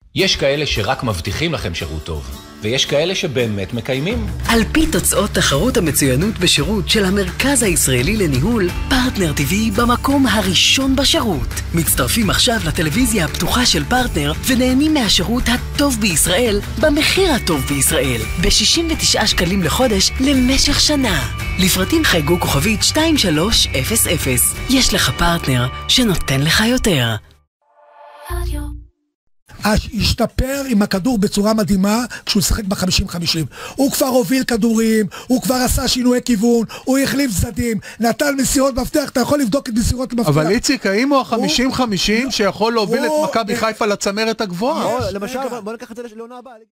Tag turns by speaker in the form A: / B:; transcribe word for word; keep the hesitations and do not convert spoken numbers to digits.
A: יש כאלה שרק מבטיחים לכם שירות טוב, ויש כאלה שבאמת מקיימים.
B: על פי תוצאות תחרות המצוינות בשירות של המרכז הישראלי לניהול, פרטנר טי.וי במקום הראשון בשירות. מצטרפים עכשיו לטלוויזיה הפתוחה של פרטנר ונהנים מהשירות הטוב בישראל במחיר הטוב בישראל, ב-שישים ותשעה שקלים לחודש למשך שנה. לפרטים חייגו כוכבית שתיים שלוש אפס אפס. יש לך פרטנר שנותן לך יותר.
C: השתפר עם הכדור בצורה מדהימה כשהוא שחק ב-חמישים חמישים. הוא כבר הוביל כדורים, הוא כבר עשה שינוי כיוון, הוא החליף צדדים, נתן מסירות מפתח, אתה יכול לבדוק את מסירות מפתח.
D: אבל איציק, האם הוא ה-חמישים חמישים שיכול להוביל את מכבי חיפה לצמרת הגבוהה?
E: למשל, בוא נקח את זה לעונה הבאה.